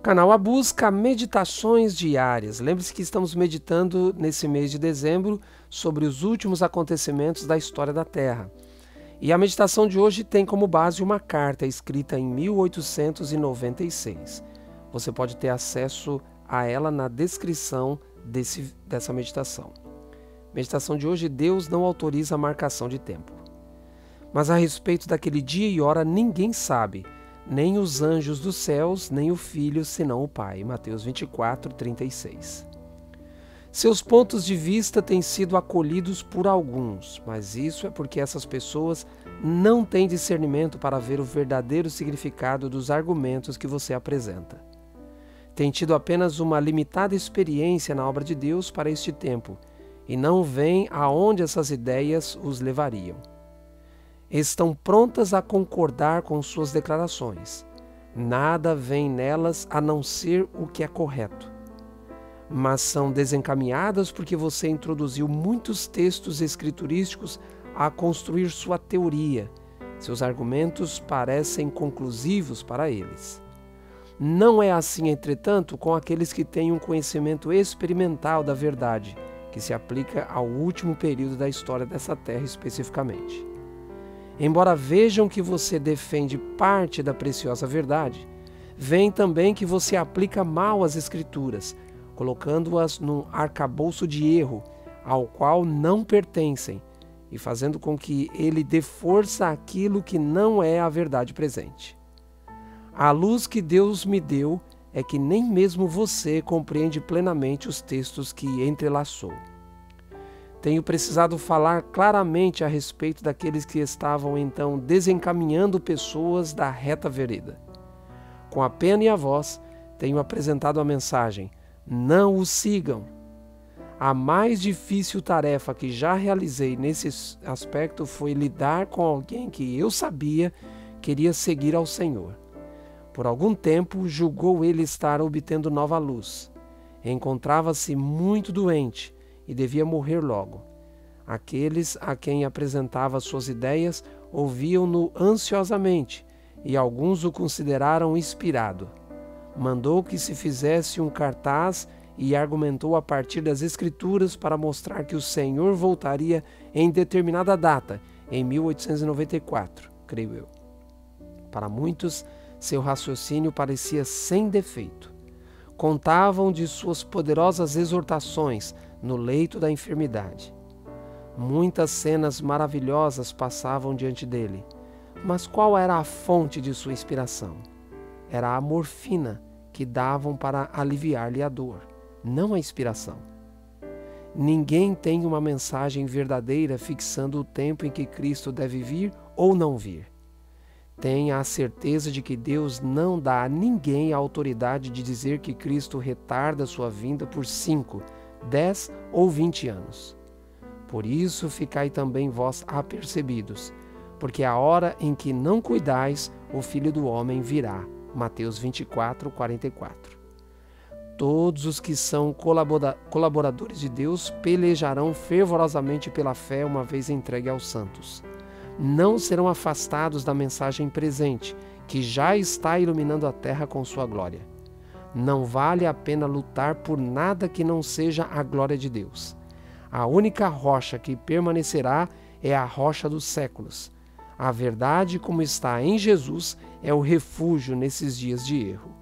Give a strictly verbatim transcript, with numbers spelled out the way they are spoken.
Canal A Busca, meditações diárias. Lembre-se que estamos meditando nesse mês de dezembro sobre os últimos acontecimentos da história da Terra. E a meditação de hoje tem como base uma carta escrita em mil oitocentos e noventa e seis. Você pode ter acesso a ela na descrição desse, dessa meditação. Meditação de hoje: Deus não autoriza a marcação de tempo. Mas a respeito daquele dia e hora ninguém sabe, nem os anjos dos céus, nem o Filho, senão o Pai. Mateus vinte e quatro, trinta e seis. Seus pontos de vista têm sido acolhidos por alguns, mas isso é porque essas pessoas não têm discernimento para ver o verdadeiro significado dos argumentos que você apresenta. Têm tido apenas uma limitada experiência na obra de Deus para este tempo e não veem aonde essas ideias os levariam. Estão prontas a concordar com suas declarações. Nada vem nelas a não ser o que é correto. Mas são desencaminhadas porque você introduziu muitos textos escriturísticos a construir sua teoria. Seus argumentos parecem conclusivos para eles. Não é assim, entretanto, com aqueles que têm um conhecimento experimental da verdade, que se aplica ao último período da história dessa terra especificamente. Embora vejam que você defende parte da preciosa verdade, veem também que você aplica mal as Escrituras, colocando-as num arcabouço de erro, ao qual não pertencem, e fazendo com que ele dê força àquilo que não é a verdade presente. A luz que Deus me deu é que nem mesmo você compreende plenamente os textos que entrelaçou. Tenho precisado falar claramente a respeito daqueles que estavam então desencaminhando pessoas da reta vereda. Com a pena e a voz, tenho apresentado a mensagem: não o sigam. A mais difícil tarefa que já realizei nesse aspecto foi lidar com alguém que eu sabia queria seguir ao Senhor. Por algum tempo, julgou ele estar obtendo nova luz. Encontrava-se muito doente e devia morrer logo. Aqueles a quem apresentava suas ideias ouviam-no ansiosamente e alguns o consideraram inspirado. Mandou que se fizesse um cartaz e argumentou a partir das Escrituras para mostrar que o Senhor voltaria em determinada data, em mil oitocentos e noventa e quatro, creio eu. Para muitos, seu raciocínio parecia sem defeito. Contavam de suas poderosas exortações no leito da enfermidade. Muitas cenas maravilhosas passavam diante dele, mas qual era a fonte de sua inspiração? Era a morfina que davam para aliviar-lhe a dor, não a inspiração. Ninguém tem uma mensagem verdadeira fixando o tempo em que Cristo deve vir ou não vir. Tenha a certeza de que Deus não dá a ninguém a autoridade de dizer que Cristo retarda sua vinda por cinco, dez ou vinte anos. Por isso ficai também vós apercebidos, porque a hora em que não cuidais, o Filho do Homem virá. Mateus vinte e quatro, quarenta e quatro. Todos os que são colaboradores de Deus pelejarão fervorosamente pela fé uma vez entregue aos santos. Não serão afastados da mensagem presente, que já está iluminando a terra com sua glória. Não vale a pena lutar por nada que não seja a glória de Deus. A única rocha que permanecerá é a rocha dos séculos. A verdade, como está em Jesus, é o refúgio nesses dias de erro.